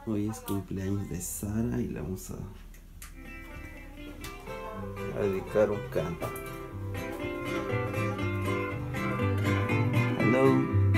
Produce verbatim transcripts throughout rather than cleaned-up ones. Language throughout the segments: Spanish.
Hoy es cumpleaños de Sara y le vamos a, a dedicar un canto. Hello.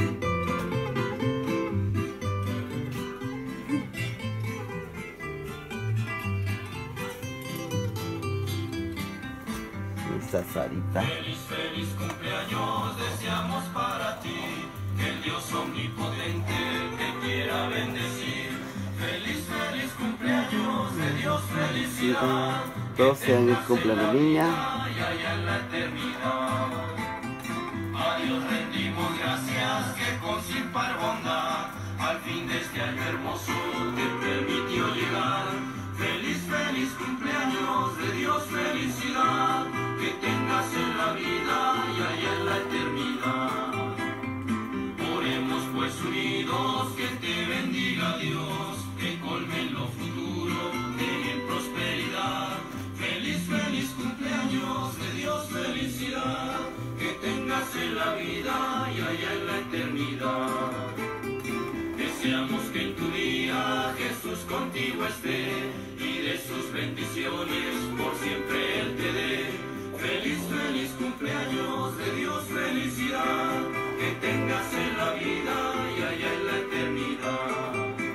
Esta Sarita. Feliz, feliz cumpleaños deseamos para ti, que el Dios omnipotente te quiera bendecir. Feliz, feliz cumpleaños, de Dios felicidad. doce años cumple la niña. Y allá en la eternidad. A Dios rendimos gracias que con sin par bondad al fin de este año hermoso te permitió llegar. Feliz, feliz cumpleaños, de Dios felicidad, que tengas en la vida y allá en la eternidad. Oremos pues unidos, que te bendiga Dios, que colme en lo futuro de en prosperidad. Feliz, feliz cumpleaños, de Dios felicidad, que tengas en la vida y allá en la eternidad. Deseamos que en tu día Jesús contigo esté y de sus bendiciones por siempre Él te dé. Feliz, feliz cumpleaños, de Dios felicidad, que tengas en la vida y allá en la eternidad.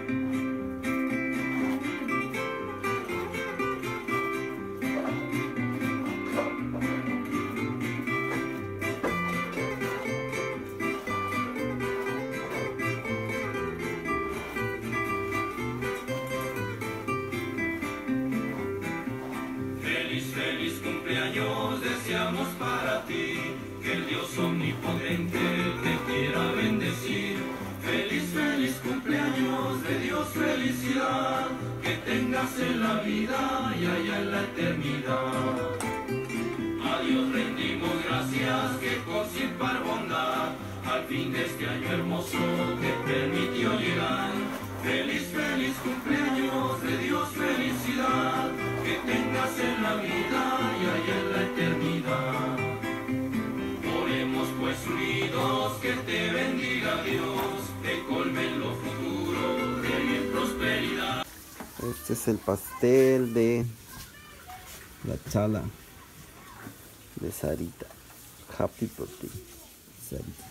Feliz cumpleaños deseamos para ti, que el Dios omnipotente te quiera bendecir. Feliz, feliz cumpleaños, de Dios felicidad, que tengas en la vida y allá en la eternidad. A Dios rendimos gracias que con sin par bondad al fin de este año hermoso te permitió llegar. Feliz, feliz cumpleaños, de Dios felicidad, que tengas en la vida y allá en la eternidad. Oremos pues unidos, que te bendiga Dios, te colme en lo futuro de bien prosperidad. Este es el pastel de la chala de Sarita. Happy birthday, Sarita.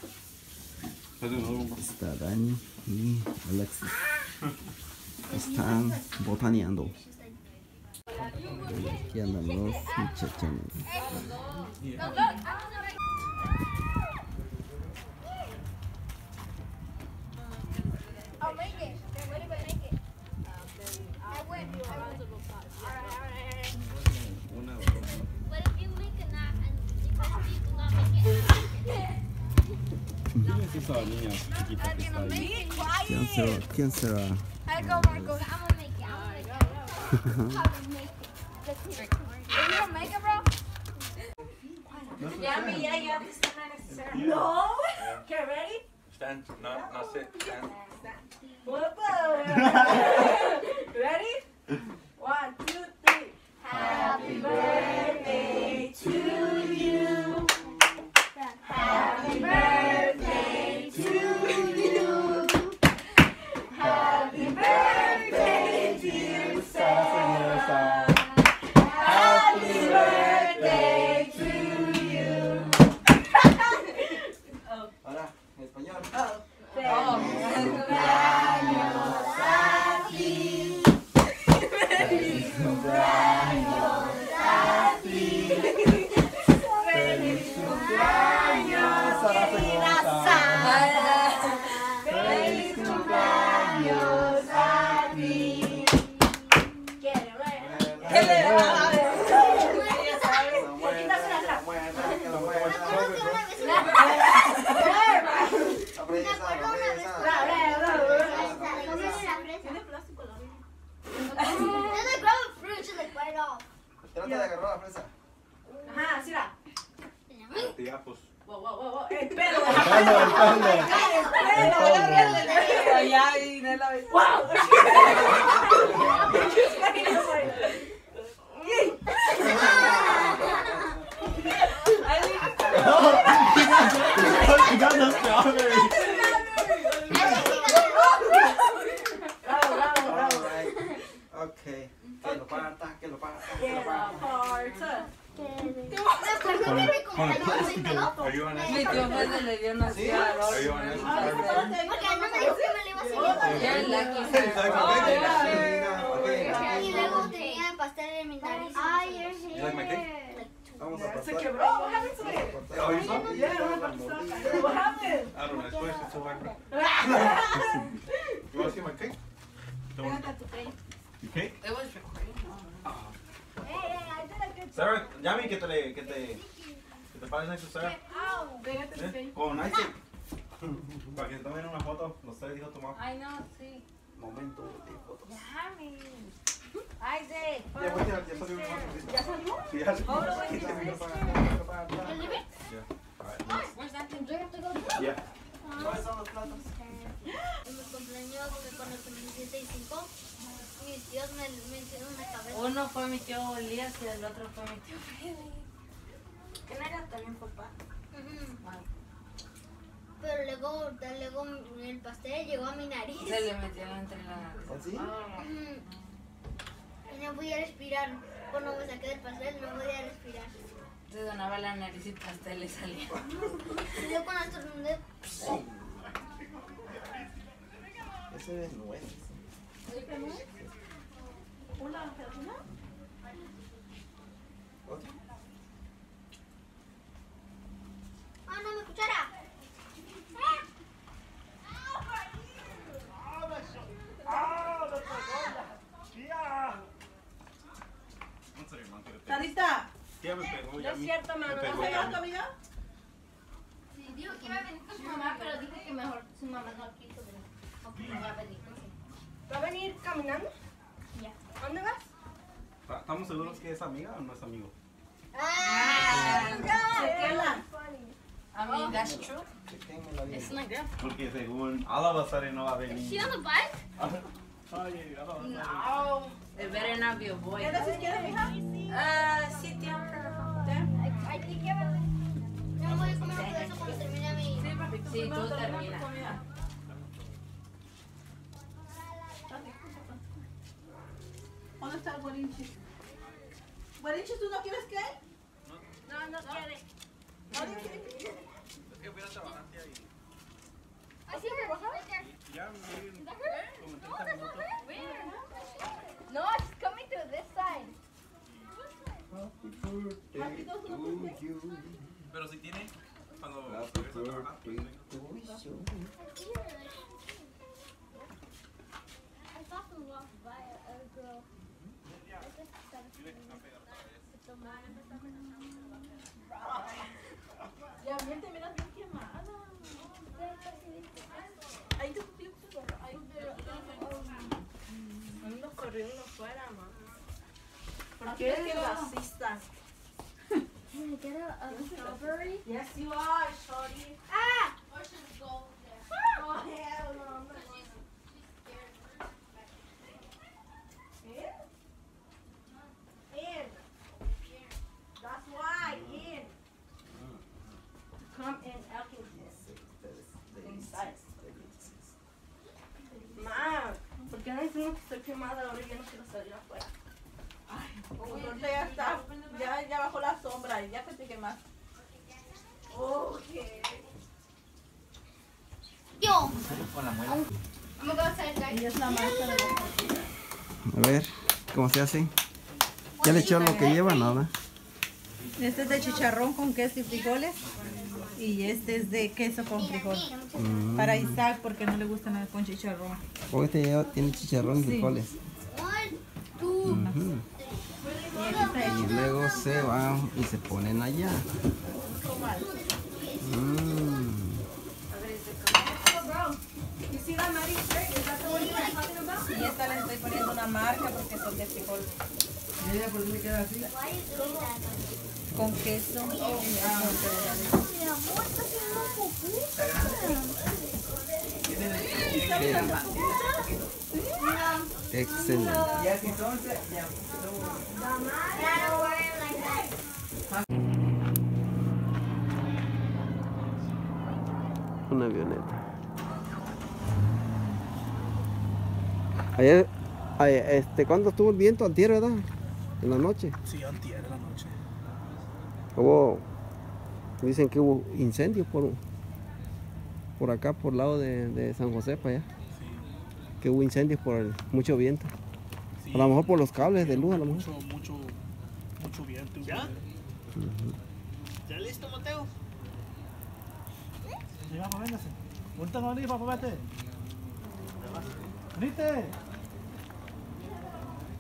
Está Dani y Alexis. Están botaneando. Y aquí andan los muchachones. Esa niña chiquita que está ahí. ¿Quién será? ¿Quién será? I go, Marco. I'm gonna make it. I'm gonna make it. I'm gonna make it. Are you gonna make it, bro? Yeah, me, yeah, you have to stand next to Sarah. No. Okay, ready? Stand, no, no sit, stand. Whoop. Ready? One, two, three. Happy birthday to you. Happy birthday to you. Happy birthday, dear Sarah. Happy birthday to you. Ahora, en español. Oh, feliz cumpleaños a ti. Feliz cumpleaños a ti. Feliz cumpleaños, querida Sara. Feliz cumpleaños a ti. Get it right. Get it right. Trata de agarrar la fresa. Ajá, así la. Tigapos. Wow, wow, wow, wow. El pelo. El pelo, el pelo. Allá y de la vez. ¡Wow! Bravo, bravo, bravo. Hold on. No, Are you on Mi Instagram? tío Fede le dio una ciudad al Are you on otro. Instagram? porque él no me dijo que me lo iba a seguir. Ya la quise. Y luego tenía el pastel en mi nariz. Ay, You like my cake? Vamos a pasar. Se quebró. What happened to it? Oh, you saw it? Yeah, what happened? I don't know. It's supposed to so hard. You want to see my cake? The one- Your cake? It was recording. Sarah, llame que te le, que te, que te pares next to Sarah. ¿Eh? Con Isaac. Para que tomen una foto, los tres dijo tu mamá. Ay, no, sí. Momento de fotos. Déjame. Isaac. Ya, voy, ya, ya salió una. ¿Ya salió? Sí, ya salió. Oh, no, wait, Quince this minutos is- para- para- para- ¿El bebé? Yeah. Alright, next. Where's that thing? Do you have to go? Yeah. ¿Cuáles son los platos? En mi cumpleaños fue cuando tenía siete y cinco. Mis tíos me, me hicieron una cabeza. Uno fue mi tío Elías y el otro fue mi tío Fede. ¿Quién era también papá? Ujú. Ay, Pero luego, luego el pastel llegó a mi nariz. se le metió entre la nariz. ¿Así? Ah. Ujú. Y no podía respirar. Cuando me saqué del pastel no podía respirar. Se donaba la nariz y pastel le salía. Y luego cuando estornudé, Ese es nuevo. ¿Otro? ¡ah, no, mi cuchara! Un segundo, man, que te pego. Sarita, Ya me pegó, no ya es me- cierto, me mano. pegó, ¿No ya se me- tu amiga? Sí, dijo que iba a venir con su mamá, pero dijo que mejor su mamá no quiso venir. O que no va a venir, no sé. ¿Va a venir caminando? Ya. ¿Dónde vas? ¿Estamos seguros que es amiga o no es amigo? ¡Ah! Chequela. I mean, that's true. Chequenme la vida. It's not good. Porque según all of a sudden no va a venir. She on the bike? Ay, all of a sudden. No. It better not be a boy. ¿Quieres si quieres, mija? Ah, sí, tía. Hay que llevar. Yo voy a comer un pedazo cuando termine mi. Sí, papi, tú Sí, primero tú termina tu termina. comida. ¿Dónde está el guarinchi? ¿Guarinchi, tú no quieres qué? No, no quiere. ¿Guarinchi? ¿Ah, sí, me bajó? Ya, miren, ¿That como her? en No, treinta that's not minutos. her. No, she's coming through this side. Happy birthday to you. Pero si tiene, cuando Happy regresa a trabajar, pues, birthday to you. I saw them walk by a, a girl. I guess Ya, bien, te miras bien quemada. Ahí te puse ahí Ando corriendo fuera, mamá. ¿Por qué eres racista? Can I get a, a strawberry? Yes, you are, shorty. Ah! Oh, hell no. In? In. That's why, in. Come in, Elkington. Inside. Ma, ¿por qué no decimos que estoy quemada ahora y yo no quiero salir afuera? Entonces ya está, ya, ya bajó la sombra y ya que te quemas. Okay. Yo! I'm gonna go outside, guys. Y es la marca de los... A ver, ¿cómo se hace? ¿Ya le echó lo que lleva? Nada. Este es de chicharrón con queso y frijoles. Y este es de queso con frijol. Mm. Para Isaac porque no le gusta nada con chicharrón. Oh, este lleva- tiene chicharrón y Sí. frijoles. One, two, Ujú. Y aquí está Y hecho. luego se van y se ponen allá. Mm. Y esta le estoy poniendo una marca porque son de frijol. why you doing that? Con queso. Mi amor, está haciendo pupú. Excelente. Claro, we're like that. Una avioneta. Ayer, ayer, este, ¿cuándo estuvo el viento? Antier, ¿verdad? En la noche. Sí, antier de la noche. Hubo Dicen que hubo incendios por, por acá, por el lado de, de San José, para allá. Sí. Que hubo incendios por el, mucho viento. Sí. A lo mejor por los cables de luz, a lo mejor. Mucho, mucho, mucho viento. ¿Ya? Uh-huh. ¿Ya listo, Mateo? Sí, papá, véngase. Ahorita no venís, papá, vete. Venite.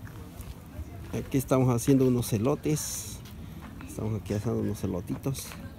Aquí estamos haciendo unos celotes. Estamos aquí haciendo unos celotitos.